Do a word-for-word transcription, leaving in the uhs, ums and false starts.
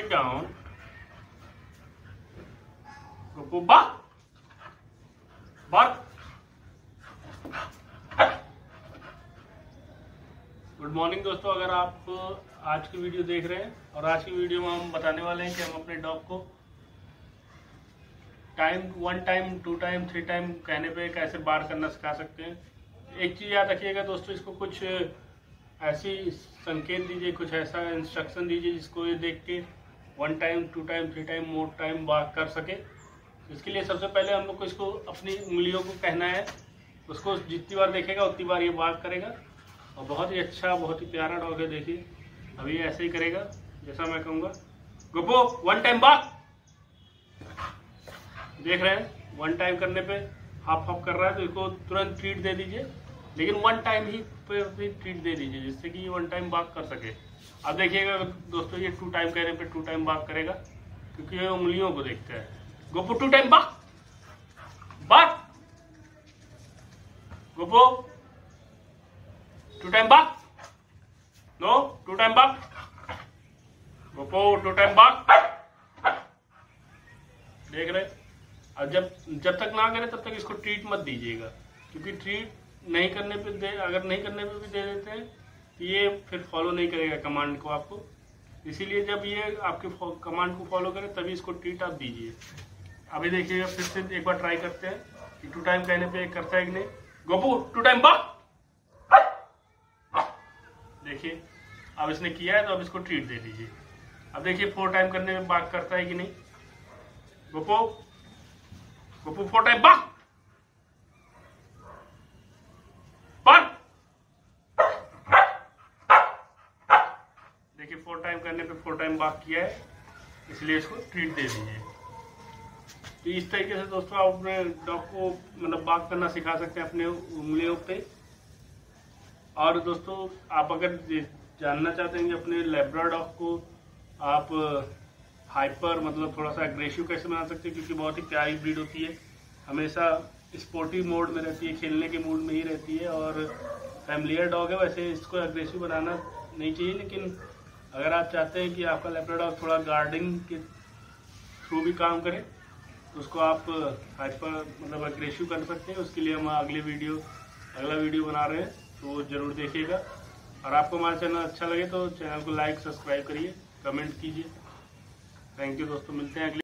sit down. Gopu, bark. Bark. Good morning दोस्तों, अगर आप आज की वीडियो देख रहे हैं और आज की वीडियो में हम बताने वाले हैं कि हम अपने डॉग को time one time two time three time कहने पे कैसे बार करना सिखा सकते हैं। एक चीज़ याद रखिएगा दोस्तों, इसको कुछ ऐसी संकेत दीजिए, कुछ ऐसा इंस्ट्रक्शन दीजिए जिसको ये देख के one time two time three time more time बार कर सके। इसके लिए सबसे पहले हम लोग को इसको अपनी उंगलियों को कहना है, उसको जितनी बार देखेगा उतनी बार ये बार करेगा और बहुत ही अच्छा, बहुत ही प्यारा डॉग है। देखिए अभी ऐसे ही करेगा जैसा मैं कहूँगा। गोपो वन टाइम बार, देख रहे हैं वन टाइम करने पे हाफ हाफ कर रहा है, तो इसको तुरंत ट्रीट दे दीजिए, लेकिन वन टाइम ही ट्रीट दे दीजिए जिससे कि ये वन टाइम बात कर सके। अब देखिएगा दोस्तों, ये टू टाइम कहने पे टू टाइम बात करेगा क्योंकि ये उंगलियों को देखता है। गोपो टू टाइम बात बात, गोपो टू टाइम बात, नो टू टाइम बात, गोपो टू टाइम बात। देख रहे, और जब जब तक ना करे तब तक इसको ट्रीट मत दीजिएगा, क्योंकि ट्रीट नहीं करने पे दे, अगर नहीं करने पे भी दे देते हैं तो ये फिर फॉलो नहीं करेगा कमांड को आपको। इसीलिए जब ये आपके कमांड को फॉलो करे तभी इसको ट्रीट आप दीजिए। अभी देखिएगा फिर से एक बार ट्राई करते हैं कि टू टाइम कहने पे करता है कि नहीं। गोपू टू टाइम बात, देखिए अब इसने किया है तो अब इसको ट्रीट दे दीजिए। अब देखिए फोर टाइम करने में बात करता है कि नहीं। गोपो गोपू फोर टाइम बात बात, देखिए फोर टाइम करने पे फोर टाइम बात किया है, इसलिए इसको ट्रीट दे दीजिए। तो इस तरीके से दोस्तों आप अपने डॉग को मतलब बात करना सिखा सकते हैं अपने उंगलियों पे। और दोस्तों आप अगर जानना चाहते हैं कि अपने लैब्राडोर डॉग को आप हाइपर मतलब थोड़ा सा एग्रेसिव कैसे बना सकते हैं, क्योंकि बहुत ही प्यारी ब्रीड होती है, हमेशा स्पोर्टिव मोड में रहती है, खेलने के मूड में ही रहती है और फैमिलियर डॉग है। वैसे इसको एग्रेसिव बनाना नहीं चाहिए, लेकिन अगर आप चाहते हैं कि आपका लैब्राडोर डॉग थोड़ा गार्डिंग के थ्रू भी काम करे तो उसको आप हाइपर मतलब एग्रेसिव कर सकते हैं। उसके लिए हम अगले वीडियो अगला वीडियो बना रहे हैं, तो जरूर देखिएगा। और आपको हमारा चैनल अच्छा लगे तो चैनल को लाइक सब्सक्राइब करिए, कमेंट कीजिए। थैंक यू दोस्तों, मिलते हैं अगले